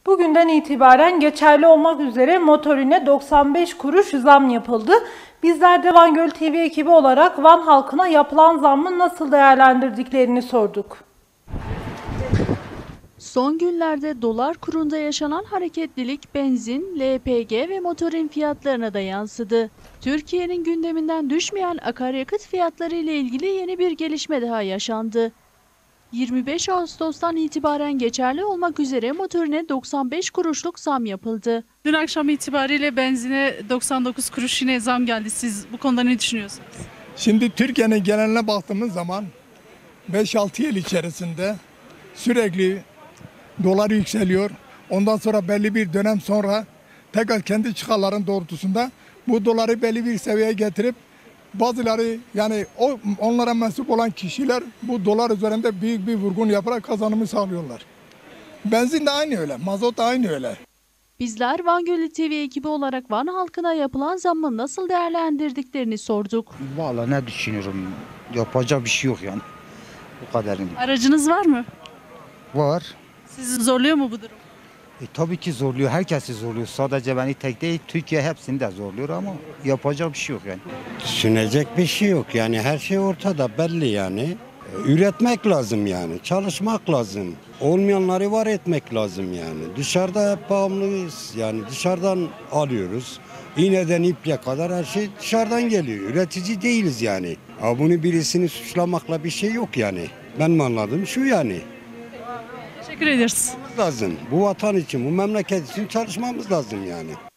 Bugünden itibaren geçerli olmak üzere motorine 95 kuruş zam yapıldı. Bizler de Van Gölü TV ekibi olarak Van halkına yapılan zammı nasıl değerlendirdiklerini sorduk. Son günlerde dolar kurunda yaşanan hareketlilik benzin, LPG ve motorin fiyatlarına da yansıdı. Türkiye'nin gündeminden düşmeyen akaryakıt fiyatları ile ilgili yeni bir gelişme daha yaşandı. 25 Ağustos'tan itibaren geçerli olmak üzere motorine 95 kuruşluk zam yapıldı. Dün akşam itibariyle benzine 99 kuruş yine zam geldi. Siz bu konuda ne düşünüyorsunuz? Şimdi Türkiye'nin geneline baktığımız zaman 5-6 yıl içerisinde sürekli dolar yükseliyor. Ondan sonra belli bir dönem sonra tekrar kendi çıkarların doğrultusunda bu doları belli bir seviyeye getirip bazıları yani onlara mensup olan kişiler bu dolar üzerinde büyük bir vurgun yaparak kazanımı sağlıyorlar. Benzin de aynı öyle, mazot da aynı öyle. Bizler Van Gölü TV ekibi olarak Van halkına yapılan zammı nasıl değerlendirdiklerini sorduk. Vallahi ne düşünüyorum? Yapacak bir şey yok yani. Bu kadarın. Aracınız var mı? Var. Sizi zorluyor mu bu durum? Tabii ki zorluyor. Herkesi zorluyor. Sadece beni tek değil, Türkiye hepsini de zorluyor ama yapacak bir şey yok yani. Düşünecek bir şey yok yani her şey ortada belli yani. Üretmek lazım yani çalışmak lazım. Olmayanları var etmek lazım yani. Dışarıda hep bağımlıyız yani dışarıdan alıyoruz. İğneden ipliğe kadar her şey dışarıdan geliyor. Üretici değiliz yani. Ama bunu birisini suçlamakla bir şey yok yani. Ben anladım şu yani. Teşekkür ederiz. Lazım. Bu vatan için, bu memleket için çalışmamız lazım yani.